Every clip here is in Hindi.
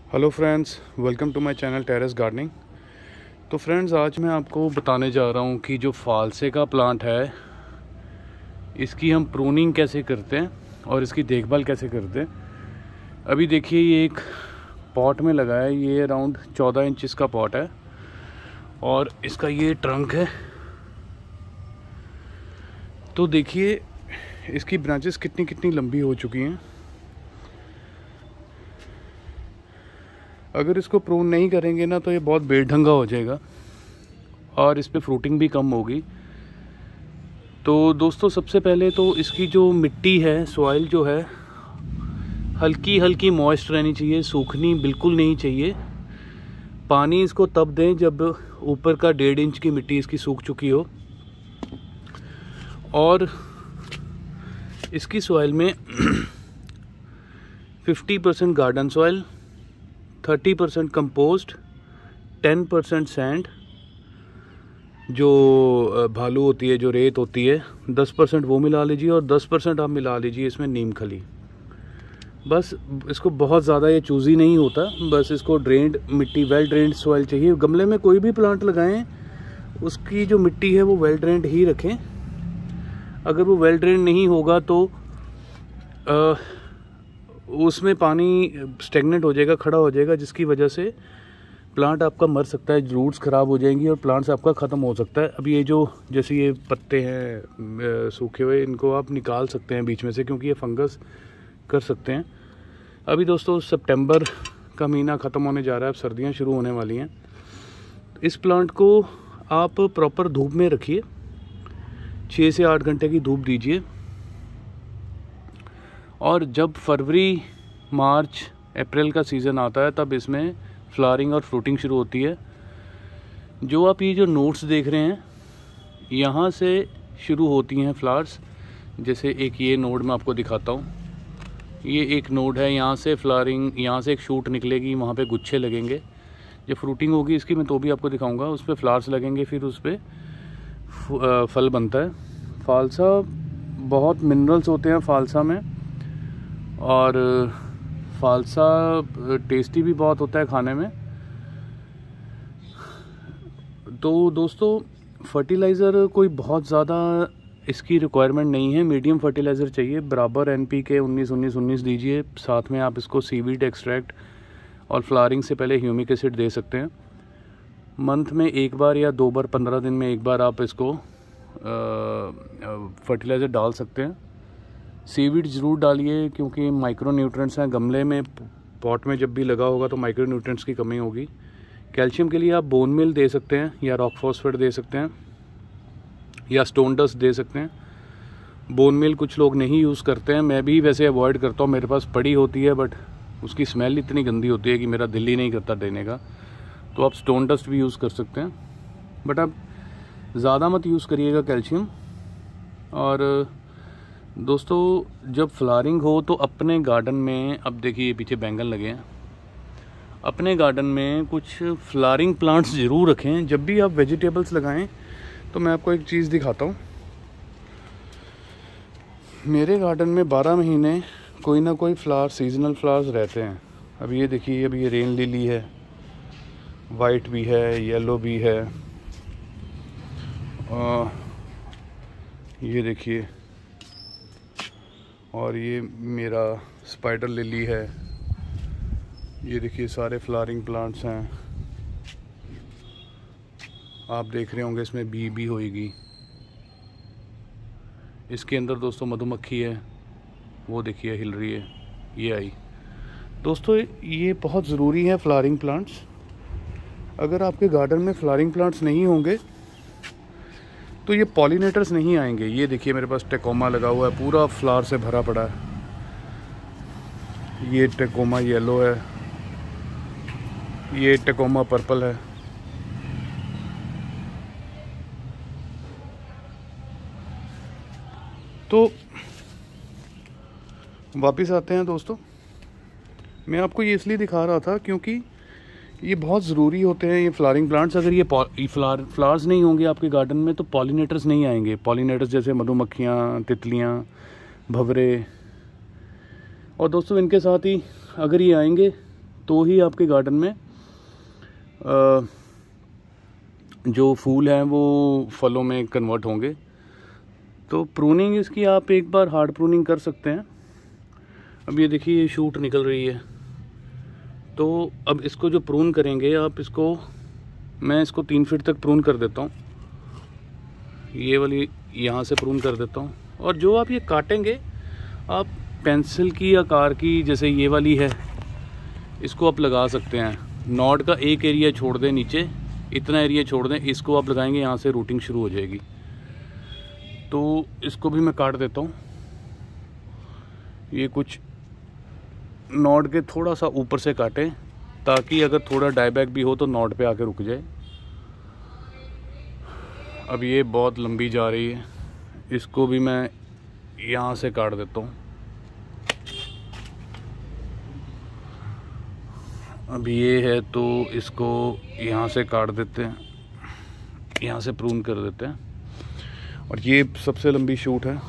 Hello friends, welcome to my channel terrace gardening. तो फ्रेंड्स, आज मैं आपको बताने जा रहा हूँ कि जो फालसे का प्लांट है इसकी हम प्रूनिंग कैसे करते हैं और इसकी देखभाल कैसे करते हैं। अभी देखिए, ये एक पॉट में लगा है। ये अराउंड 14 इंचेस का पॉट है और इसका ये ट्रंक है। तो देखिए इसकी ब्रांचेस कितनी कितनी लंबी हो चुकी हैं। अगर इसको प्रून नहीं करेंगे ना तो ये बहुत बेढंगा हो जाएगा और इस पर फ्रूटिंग भी कम होगी। तो दोस्तों, सबसे पहले तो इसकी जो मिट्टी है, सॉइल जो है, हल्की हल्की मॉइस्ट रहनी चाहिए, सूखनी बिल्कुल नहीं चाहिए। पानी इसको तब दें जब ऊपर का 1.5 इंच की मिट्टी इसकी सूख चुकी हो। और इसकी सॉइल में 50% गार्डन सॉइल, 30% कंपोस्ट, 10% सैंड जो भालू होती है, जो रेत होती है, 10% वो मिला लीजिए और 10% आप मिला लीजिए इसमें नीम खली। बस इसको बहुत ज़्यादा ये चूज़ी नहीं होता, बस इसको ड्रेन्ड मिट्टी, वेल ड्रेन्ड सॉइल चाहिए। गमले में कोई भी प्लांट लगाएं उसकी जो मिट्टी है वो वेल ड्रेन्ड ही रखें। अगर वो वेल ड्रेन्ड नहीं होगा तो उसमें पानी स्टेगनेंट हो जाएगा, खड़ा हो जाएगा, जिसकी वजह से प्लांट आपका मर सकता है, रूट्स ख़राब हो जाएंगी और प्लांट्स आपका ख़त्म हो सकता है। अब ये जो जैसे ये पत्ते हैं सूखे हुए, इनको आप निकाल सकते हैं बीच में से, क्योंकि ये फंगस कर सकते हैं। अभी दोस्तों सितंबर का महीना ख़त्म होने जा रहा है, अब सर्दियाँ शुरू होने वाली हैं। इस प्लांट को आप प्रॉपर धूप में रखिए, 6 से 8 घंटे की धूप दीजिए। और जब फरवरी, मार्च, अप्रैल का सीज़न आता है तब इसमें फ्लावरिंग और फ्रूटिंग शुरू होती है। जो आप ये जो नोट्स देख रहे हैं, यहाँ से शुरू होती हैं फ्लावर्स। जैसे एक ये नोड मैं आपको दिखाता हूँ, ये एक नोड है, यहाँ से फ्लावरिंग, यहाँ से एक शूट निकलेगी, वहाँ पे गुच्छे लगेंगे। जब फ्रूटिंग होगी इसकी मैं तो भी आपको दिखाऊंगा, उस पर फ्लावर्स लगेंगे, फिर उस पर फल बनता है। फालसा, बहुत मिनरल्स होते हैं फालसा में और फालसा टेस्टी भी बहुत होता है खाने में। तो दोस्तों, फर्टिलाइज़र कोई बहुत ज़्यादा इसकी रिक्वायरमेंट नहीं है, मीडियम फर्टिलाइज़र चाहिए। बराबर NPK 19-19-19 दीजिए। साथ में आप इसको सीवीड एक्सट्रैक्ट और फ्लावरिंग से पहले ह्यूमिक एसिड दे सकते हैं। मंथ में एक बार या 2 बार, 15 दिन में एक बार आप इसको फर्टिलाइज़र डाल सकते हैं। सीवीड ज़रूर डालिए, क्योंकि माइक्रो न्यूट्रिएंट्स हैं गमले में, पॉट में जब भी लगा होगा तो माइक्रो न्यूट्रिएंट्स की कमी होगी। कैल्शियम के लिए आप बोन मिल दे सकते हैं या रॉक फॉस्फेट दे सकते हैं या स्टोन डस्ट दे सकते हैं। बोन मिल कुछ लोग नहीं यूज़ करते हैं, मैं भी वैसे अवॉइड करता हूँ, मेरे पास पड़ी होती है, बट उसकी स्मेल इतनी गंदी होती है कि मेरा दिल ही नहीं करता देने का। तो आप स्टोन डस्ट भी यूज़ कर सकते हैं, बट आप ज़्यादा मत यूज़ करिएगा कैल्शियम। और दोस्तों, जब फ्लावरिंग हो तो अपने गार्डन में, अब देखिए पीछे बैंगन लगे हैं, अपने गार्डन में कुछ फ्लावरिंग प्लांट्स ज़रूर रखें। जब भी आप वेजिटेबल्स लगाएं तो मैं आपको एक चीज़ दिखाता हूँ। मेरे गार्डन में 12 महीने कोई ना कोई फ्लावर, सीजनल फ्लावर्स रहते हैं। अब ये देखिए, अब ये रेन लिली है, वाइट भी है, येलो भी है, ये देखिए, और ये मेरा स्पाइडर लिली है। ये देखिए सारे फ्लावरिंग प्लांट्स हैं। आप देख रहे होंगे इसमें बी भी होएगी। इसके अंदर दोस्तों मधुमक्खी है, वो देखिए हिल रही है, ये आई। दोस्तों, ये बहुत ज़रूरी है फ्लावरिंग प्लांट्स। अगर आपके गार्डन में फ्लावरिंग प्लांट्स नहीं होंगे तो ये पॉलिनेटर्स नहीं आएंगे। ये देखिए मेरे पास टेकोमा लगा हुआ है, पूरा फ्लावर से भरा पड़ा है। ये टेकोमा येलो है, ये टेकोमा पर्पल है। तो वापस आते हैं दोस्तों, मैं आपको ये इसलिए दिखा रहा था क्योंकि ये बहुत ज़रूरी होते हैं ये फ्लावरिंग प्लांट्स। अगर ये फ्लावर्स नहीं होंगे आपके गार्डन में तो पॉलिनेटर्स नहीं आएंगे। पॉलिनेटर्स जैसे मधुमक्खियाँ, तितलियाँ, भंवरे। और दोस्तों, इनके साथ ही अगर ये आएंगे तो ही आपके गार्डन में जो फूल हैं वो फलों में कन्वर्ट होंगे। तो प्रूनिंग इसकी आप एक बार हार्ड प्रूनिंग कर सकते हैं। अब ये देखिए ये शूट निकल रही है, तो अब इसको जो प्रून करेंगे आप इसको, मैं इसको 3 फीट तक प्रून कर देता हूँ। ये वाली यहाँ से प्रून कर देता हूँ। और जो आप ये काटेंगे आप पेंसिल की आकार की, जैसे ये वाली है, इसको आप लगा सकते हैं। नॉड का एक एरिया छोड़ दें, नीचे इतना एरिया छोड़ दें, इसको आप लगाएंगे, यहाँ से रूटिंग शुरू हो जाएगी। तो इसको भी मैं काट देता हूँ। ये कुछ नॉड के थोड़ा सा ऊपर से काटें, ताकि अगर थोड़ा डाईबैक भी हो तो नॉड पे आके रुक जाए। अब ये बहुत लंबी जा रही है, इसको भी मैं यहाँ से काट देता हूँ। अब ये है तो इसको यहाँ से काट देते हैं, यहाँ से प्रून कर देते हैं। और ये सबसे लंबी शूट है,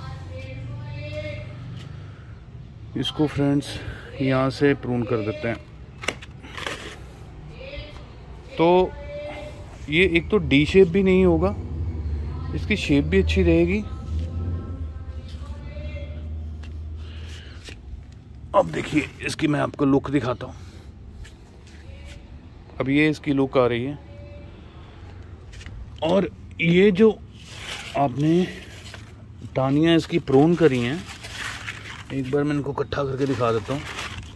इसको फ्रेंड्स यहाँ से प्रून कर देते हैं। तो ये एक तो डी शेप भी नहीं होगा, इसकी शेप भी अच्छी रहेगी। अब देखिए इसकी मैं आपको लुक दिखाता हूँ। अब ये इसकी लुक आ रही है। और ये जो आपने टाहनियाँ इसकी प्रून करी हैं, एक बार मैं इनको इकट्ठा करके दिखा देता हूँ।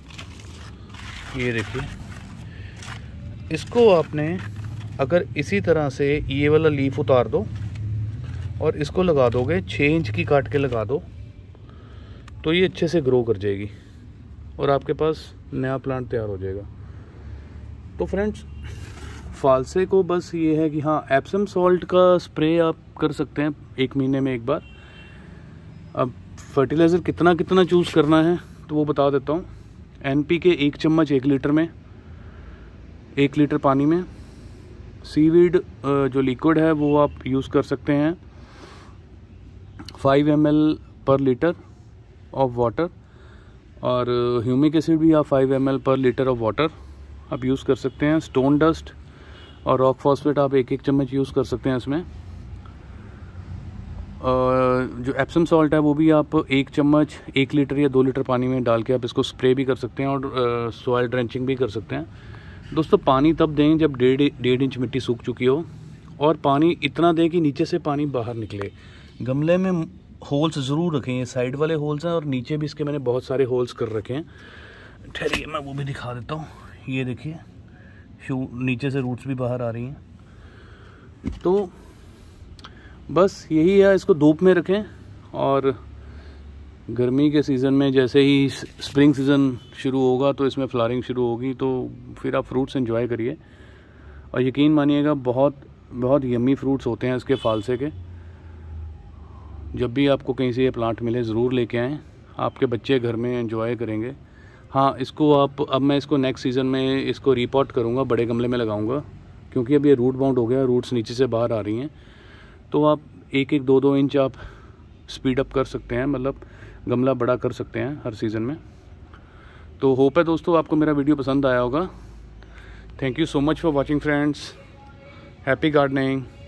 ये देखिए, इसको आपने अगर इसी तरह से ये वाला लीफ उतार दो और इसको लगा दोगे, 6 इंच की काट के लगा दो, तो ये अच्छे से ग्रो कर जाएगी और आपके पास नया प्लांट तैयार हो जाएगा। तो फ्रेंड्स, फालसे को बस ये है कि हाँ, एप्सम सॉल्ट का स्प्रे आप कर सकते हैं 1 महीने में एक बार। अब फर्टिलाइज़र कितना कितना चूज़ करना है तो वो बता देता हूँ। NPK 1 चम्मच 1 लीटर में, 1 लीटर पानी में। सीवीड जो लिक्विड है वो आप यूज़ कर सकते हैं 5 ml per litre of water. और ह्यूमिक एसिड भी आप 5 ml per litre of water आप यूज़ कर सकते हैं। स्टोन डस्ट और रॉक फॉस्फेट आप 1-1 चम्मच यूज़ कर सकते हैं इसमें। जो एप्सम सॉल्ट है वो भी आप 1 चम्मच 1 लीटर या 2 लीटर पानी में डाल के आप इसको स्प्रे भी कर सकते हैं और सॉइल ड्रेंचिंग भी कर सकते हैं। दोस्तों, पानी तब दें जब 1.5 इंच मिट्टी सूख चुकी हो, और पानी इतना दें कि नीचे से पानी बाहर निकले। गमले में होल्स ज़रूर रखें, ये साइड वाले होल्स हैं और नीचे भी इसके मैंने बहुत सारे होल्स कर रखे हैं। ठहरिए मैं वो भी दिखा देता हूँ। ये देखिए, नीचे से रूट्स भी बाहर आ रही हैं। तो बस यही है, इसको धूप में रखें। और गर्मी के सीज़न में जैसे ही स्प्रिंग सीज़न शुरू होगा तो इसमें फ्लावरिंग शुरू होगी, तो फिर आप फ्रूट्स एंजॉय करिए। और यकीन मानिएगा, बहुत बहुत यम्मी फ्रूट्स होते हैं इसके फालसे के। जब भी आपको कहीं से ये प्लांट मिले ज़रूर लेके आएँ, आपके बच्चे घर में एंजॉय करेंगे। हाँ, इसको आप, अब मैं इसको नेक्स्ट सीज़न में इसको रीपॉट करूँगा, बड़े गमले में लगाऊँगा, क्योंकि अब ये रूट बाउंड हो गया, रूट्स नीचे से बाहर आ रही हैं। तो आप 1-1, 2-2 इंच आप स्पीड अप कर सकते हैं, मतलब गमला बड़ा कर सकते हैं हर सीज़न में। तो होप है दोस्तों आपको मेरा वीडियो पसंद आया होगा। Thank you so much for watching friends. Happy gardening.